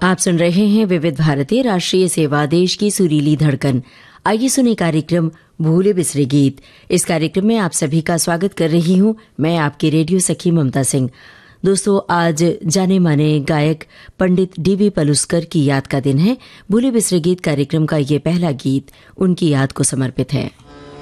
आप सुन रहे हैं विविध भारती राष्ट्रीय सेवा देश की सुरीली धड़कन। आइए सुने कार्यक्रम भूले बिसरे गीत। इस कार्यक्रम में आप सभी का स्वागत कर रही हूं मैं आपकी रेडियो सखी ममता सिंह। दोस्तों, आज जाने माने गायक पंडित डीवी पलुस्कर की याद का दिन है। भूले बिसरे गीत कार्यक्रम का ये पहला गीत उनकी याद को समर्पित है।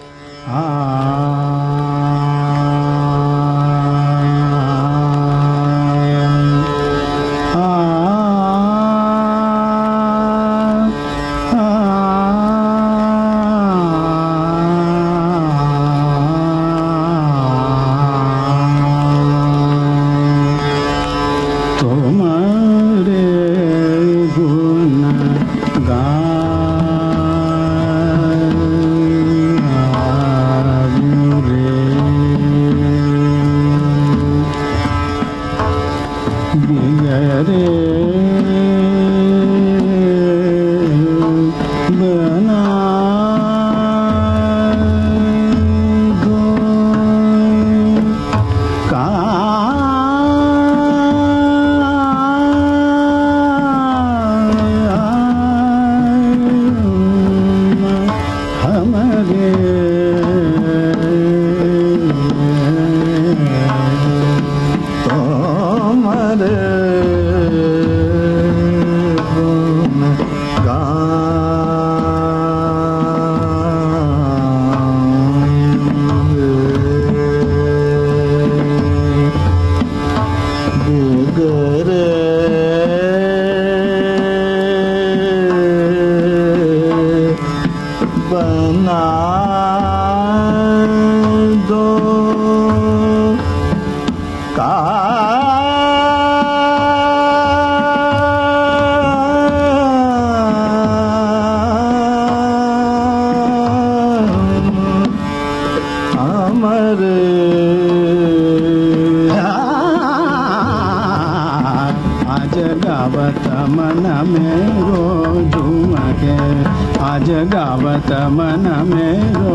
आज गावत मन मेरो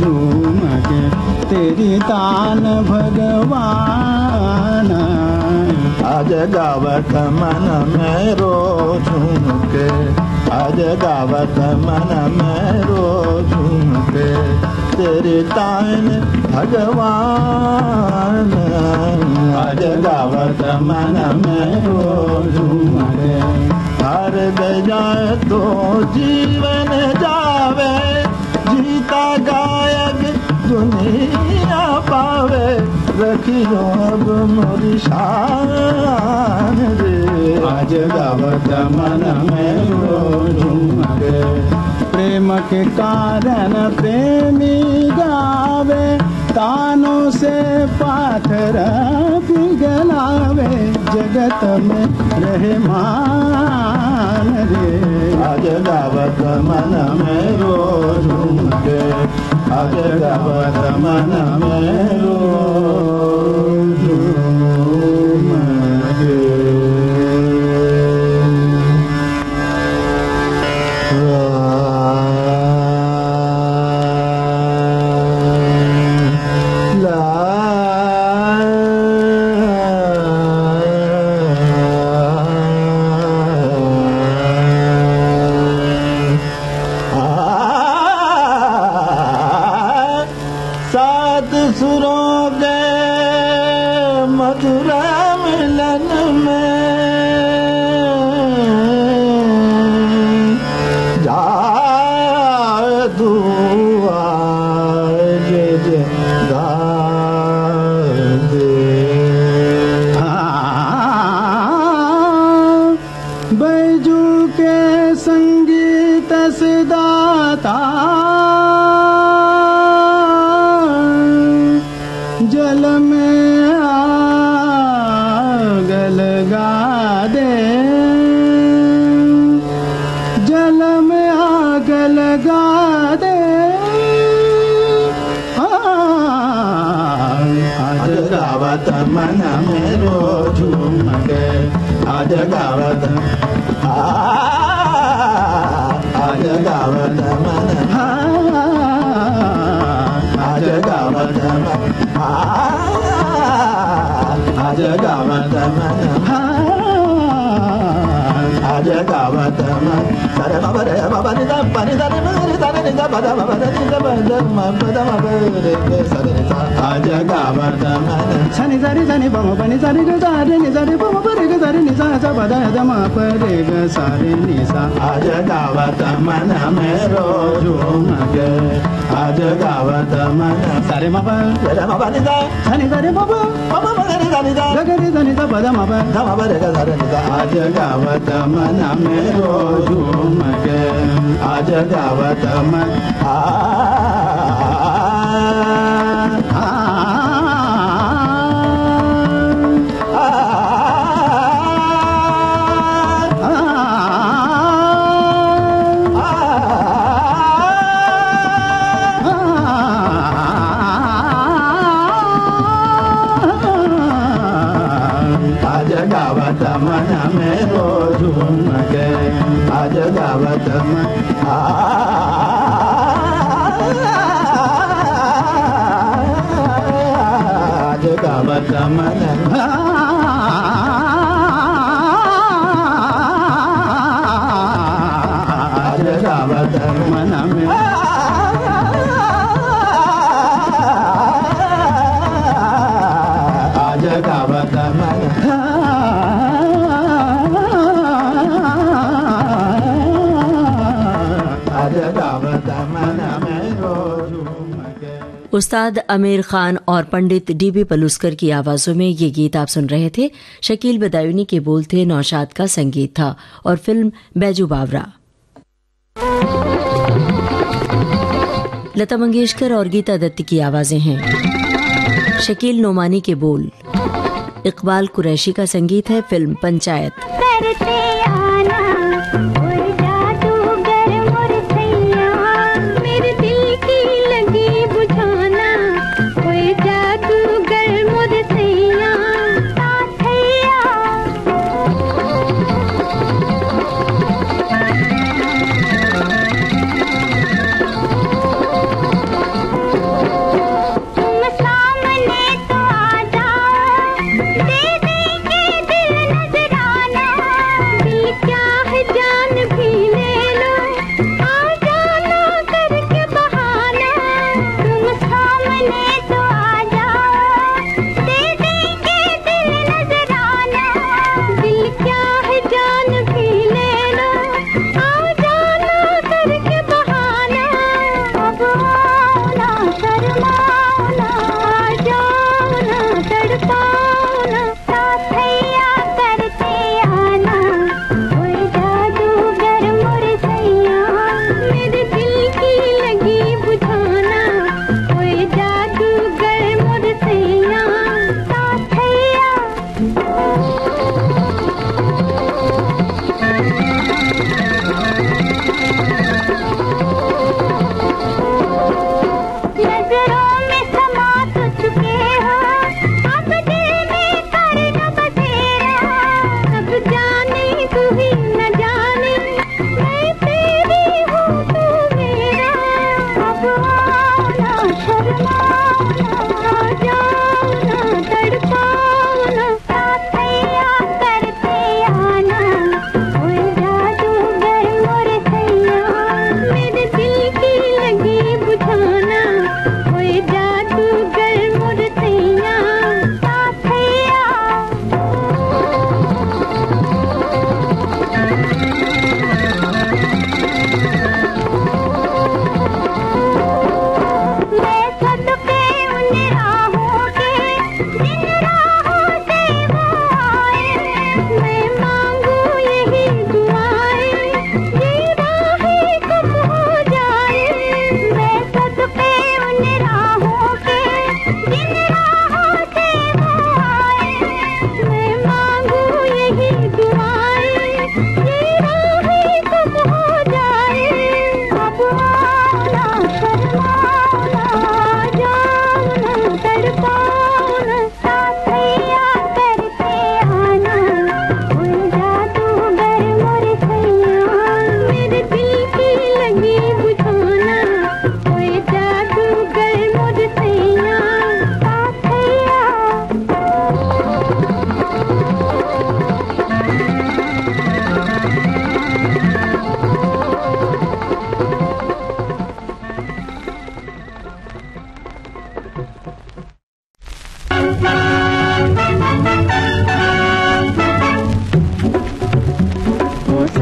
झूम के तेरी तान भगवान। आज गावत मन मेरो झूम के, आज गावत मन मेरो झूम के तेरी तान भगवान। आज गावत मन मेरो झूम के हार जाए तो जीवन जावे, जीता गायक दुनिया पावे, रखियो अब मोरी शान रे। आज गावत मन मेरो झूम के प्रेम के कारण प्रेमी गावे, तानों से पाथर पिघलावे, जगत में रहे मान रे। आज गावत मन मेरो झूम के, आज गावत मन मेरो झूम के। सुरों के मधुर मिलन में जादू गा दे। बैजू के संगीत से दाता जल में आग लगा दे, जल में आग लगा दे। आज गावत मन मेरो झूम के, आज गावत आज गावत मन, आज गावत मन, आज गावत मन, आज गावत मन सरे म रे म नि दा पनि दा रे म रे दा रे दा बदा म बदा नि दा बदा म बदा म रे रे सरे सा आज गावत मन सनि सरि सनि बम पनि सरि ग सा रे नि सरि बम परे ग सरि नि सा सा बदा द म परे ग सा रे नि सा आज गावत मन मेरो झूम के आज गावत मन सरे म प रे म नि दा सनि सरि बम म रे दा नि दा ग ग रे सनि सा बदा म प ध म रे ग सरे नि दा आज गावत मन मेरो झूम के आज गावत मन आज गावत मन मेरो झूम के आज गावत मन आज गावत मन आज गावत मन में आज गावत मन आज गावत मन मेरो झूम के। उस्ताद आमिर खान और पंडित डीबी पलुस्कर की आवाजों में ये गीत आप सुन रहे थे। शकील बदायूनी के बोल थे, नौशाद का संगीत था और फिल्म बैजू बावरा। लता मंगेशकर और गीता दत्त की आवाजें हैं। शकील नोमानी के बोल, इकबाल कुरैशी का संगीत है। फिल्म पंचायत। दिल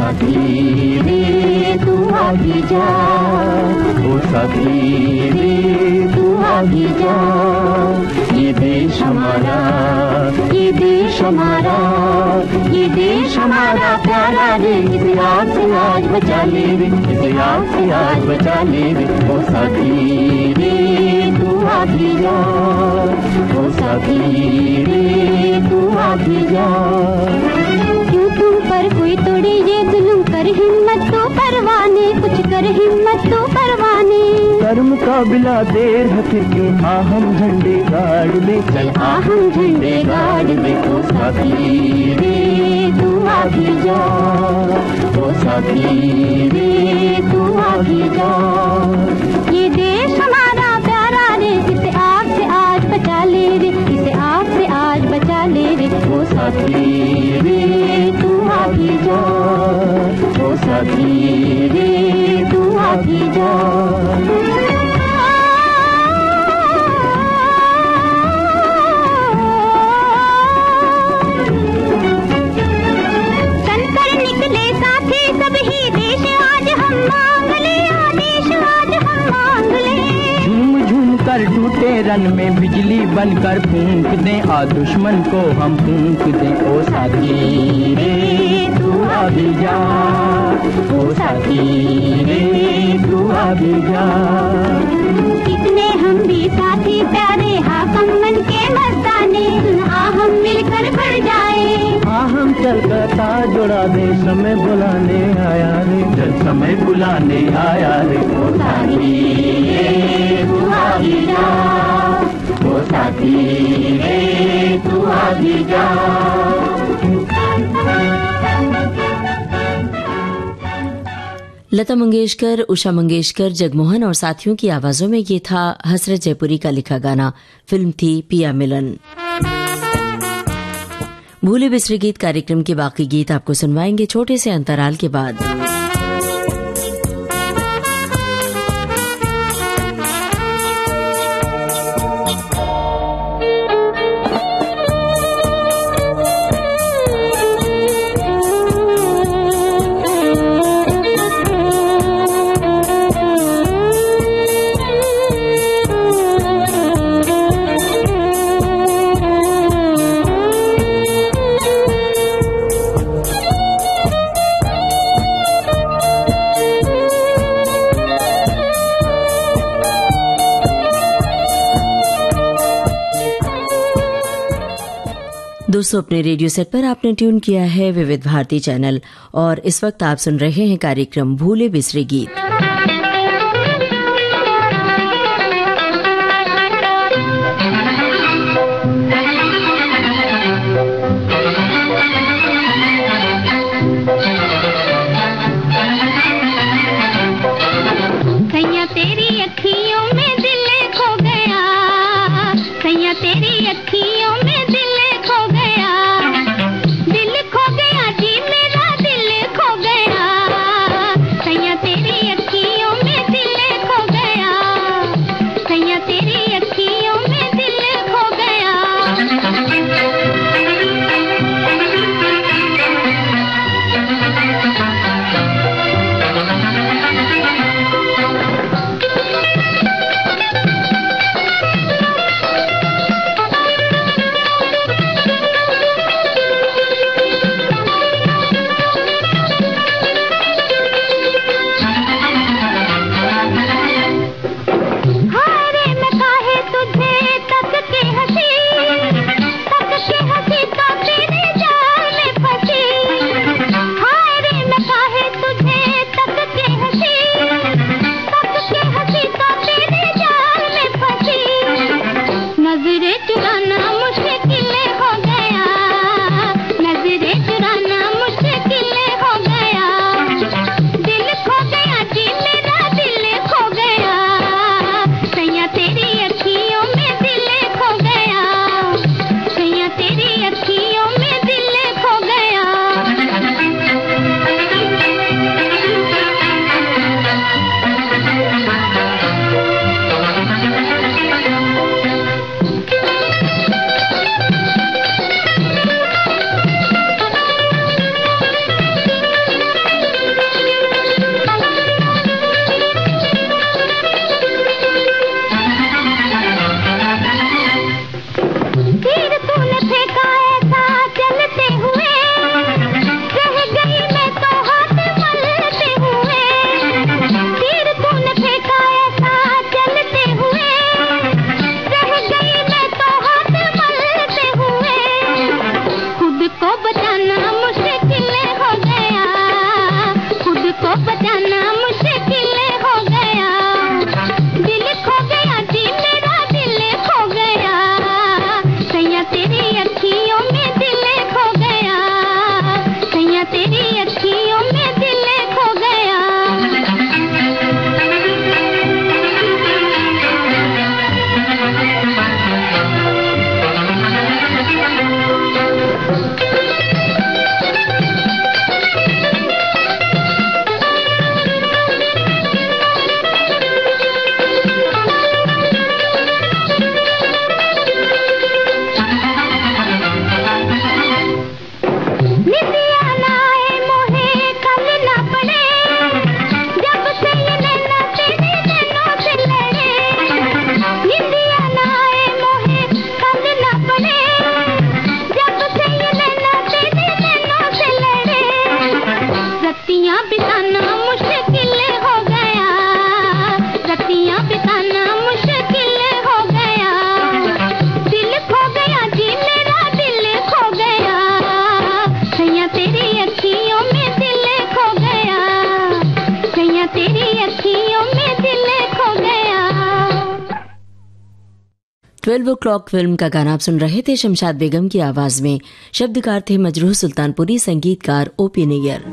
साथी रे तू आगे जा, ओ साथी रे तू आगे जा। ये देश हमारा, ये देश हमारा, ये देश हमारा प्यारा रे, इसे आज से आज बचा ले रे, इसे आज से आज बचा ले रे। ओ साथी रे तू आगे जा, ओ साथी रे तू आगे जा। क्यों तुम पर कोई तोड़े ये जुल्म, कर हिम्मत तो परवाने, कुछ कर हिम्मत तो परवाने। कर मुकाबिला देर है फिर क्यों, हम झंडे गाड़ में, चल हम झंडे गाड़ में। ओ साथी रे तू आगे जा, ओ साथी रे तू आगे जा। ये देश हमारा प्यारा रे, इसे आग से आज बचा ले रे, इसे आग से आज बचा ले रे। ओ साथी रे तू आगे जा, ओ साथी रे तू आगे जा। टूटे रन में बिजली बनकर फूंक दें, आ दुश्मन को हम फूंक दें। ओ साथी रे तू आगे जा, ओ साथी रे तू आगे जा। कितने हम भी साथी प्यारे, हाकम मन के मस्ताने, हम मिलकर बढ़ जाए, हम चल कता जुड़ा दे, समय बुलाने आया रे, चल समय बुलाने आया रे। ओ साथी रे तू आगे जा, ओ साथी रे तू आगे जा। लता मंगेशकर, उषा मंगेशकर, जगमोहन और साथियों की आवाजों में ये था हसरत जयपुरी का लिखा गाना। फिल्म थी पिया मिलन। भूले बिसरे गीत कार्यक्रम के बाकी गीत आपको सुनवाएंगे छोटे से अंतराल के बाद। दोस्तों, अपने रेडियो सेट पर आपने ट्यून किया है विविध भारती चैनल और इस वक्त आप सुन रहे हैं कार्यक्रम भूले बिसरे गीत। तेरी अखियों 12 o'clock फिल्म का गाना आप सुन रहे थे शमशाद बेगम की आवाज में। शब्दकार थे मजरूह सुल्तानपुरी, संगीतकार ओपी नैयर।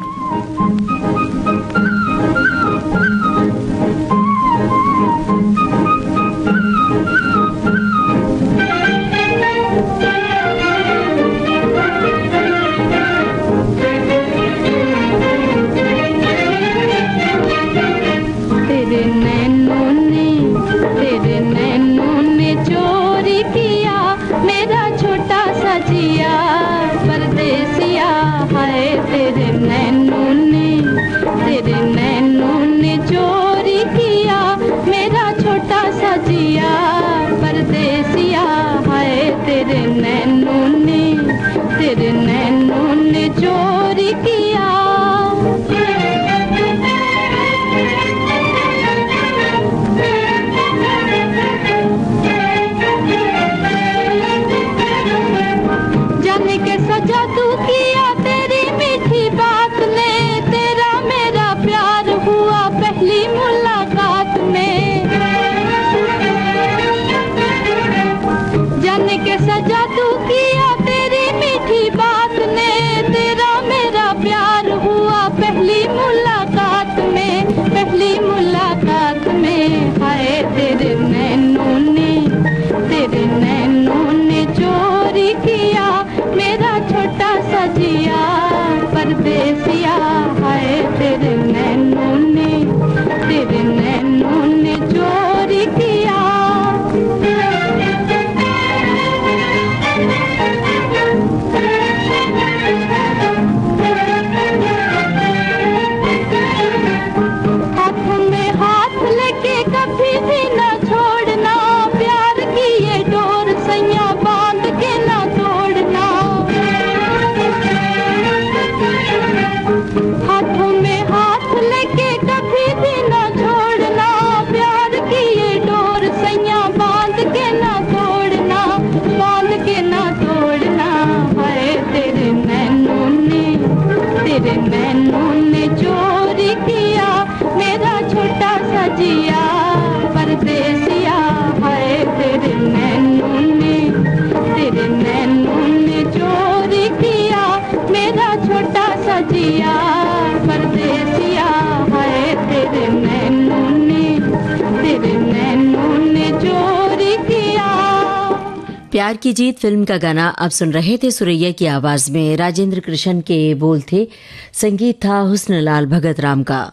प्यार की जीत फिल्म का गाना आप सुन रहे थे सुरैया की आवाज में। राजेंद्र कृष्ण के बोल थे, संगीत था हुस्नलाल भगत राम का।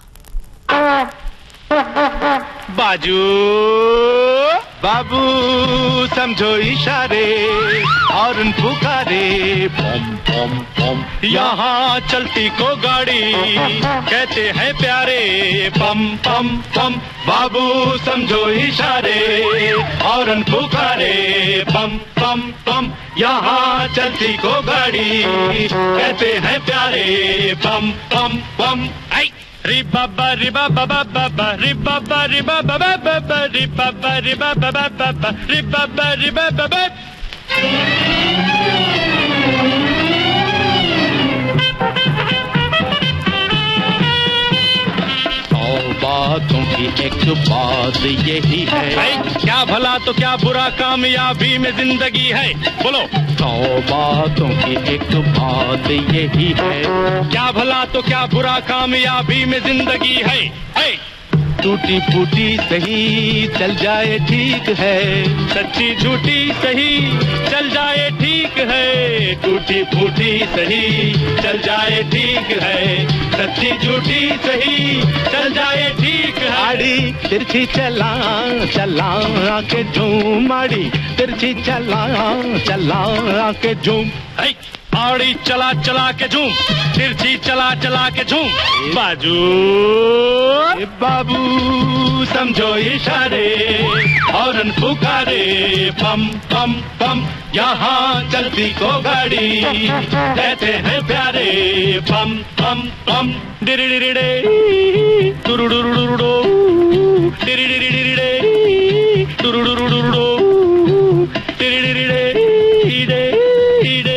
बाजू बाबू समझो इशारे और पुकारे, पम पम पम यहाँ चलती को गाड़ी कहते हैं प्यारे, पम पम पम बाबू समझो इशारे और पुकारे, पम पम पम यहाँ चलती को गाड़ी कहते हैं प्यारे, पम पम पम। आई रि बाबा रि बाबा बाबा रि बाबा रि बाबा बाबा रि बाबा रि बाबा बाबा रि बाबा रि बाबा। बातों की एक बात यही है, क्या भला तो क्या बुरा कामयाबी में जिंदगी है, बोलो। 100 बातों की एक बात यही है, क्या भला तो क्या बुरा कामयाबी में जिंदगी है। टूटी फूटी सही चल जाए ठीक है, सच्ची झूठी सही चल जाए ठीक है, टूटी फूटी सही चल जाए ठीक है, सच्ची झूठी सही चल जाए ठीक है। आड़ी तिरछी चला चला के झूम, आड़ी तिरछी चला चला के झूम, आड़ी चला चला के झूम, तिरछी चला चला के झूम, बाजू बाबू समझो इशारे और पुकारे, पम पम पम यहाँ चलती को गाड़ी कहते हैं प्यारे, पम पम पम। डिरिडिरिडे टुरुडुरुडुरुडो, डिरिडिरिडिरिडे टुरुडुरुडुरुडो, डिरिडिरिडे इडे इडे।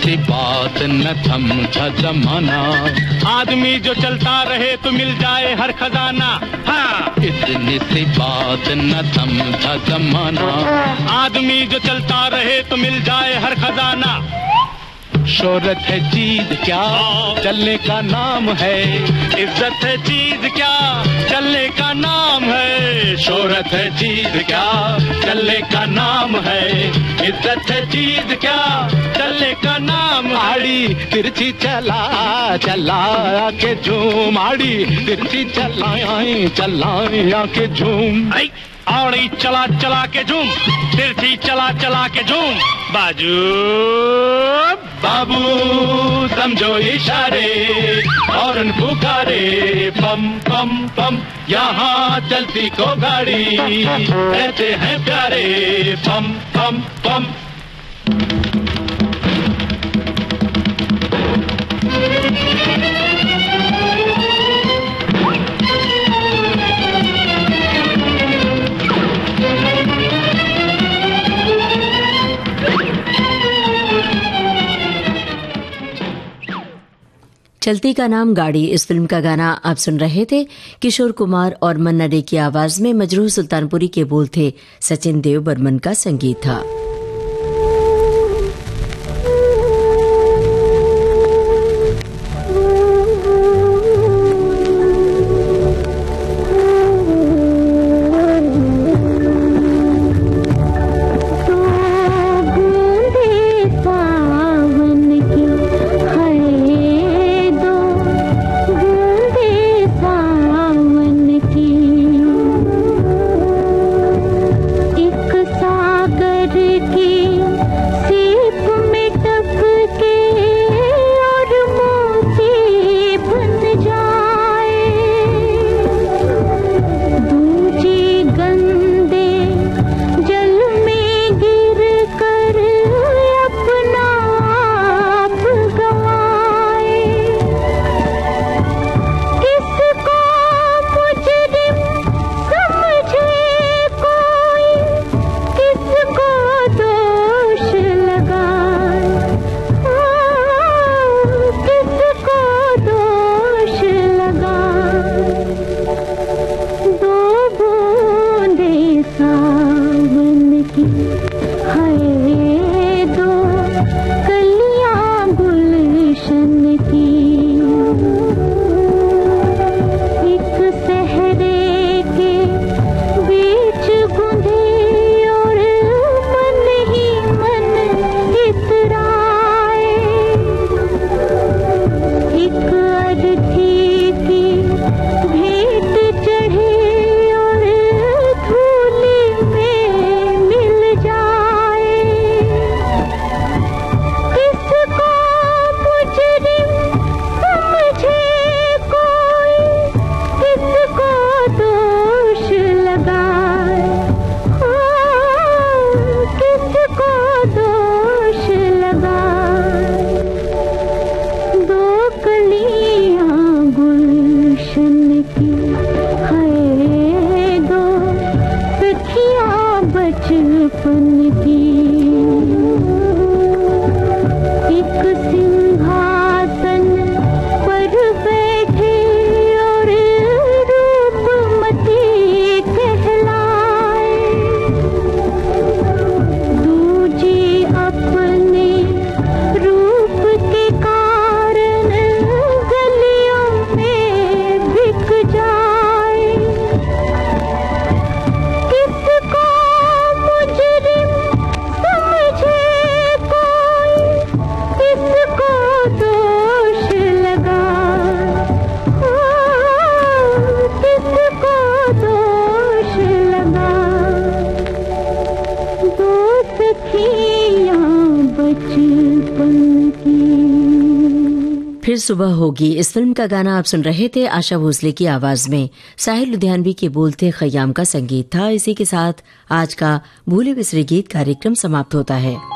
सी बात न समझा जमाना, आदमी जो चलता रहे तो मिल जाए हर खजाना। हाँ, इतनी सी बात न समझा जमाना, आदमी जो चलता रहे तो मिल जाए हर खजाना। शोहरत है चीज क्या, चलने का नाम है, इज्जत है चीज क्या, चलने का नाम है। शोहरत है चीज क्या, चलने का नाम है, इज्जत है चीज क्या, चलने का नाम। आड़ी तिरछी चला चला के झूम, आड़ी तिरछी चलाए चलाए आके झूम। औड़ी चला चला के झूम, तिरछी चला चला के झूम। बाजू बाबू समझो इशारे, हॉर्न पुकारे, पम पम पम, यहाँ चलती को गाड़ी, कहते हैं प्यारे, पम पम पम। चलती का नाम गाड़ी, इस फिल्म का गाना आप सुन रहे थे। किशोर कुमार और मन्ना डे की आवाज में, मजरूह सुल्तानपुरी के बोल थे, सचिन देव बर्मन का संगीत था। फिर सुबह होगी, इस फिल्म का गाना आप सुन रहे थे आशा भोसले की आवाज में। साहिल लुधियानवी के बोल थे, खयाम का संगीत था। इसी के साथ आज का भूले बिसरे गीत कार्यक्रम समाप्त होता है।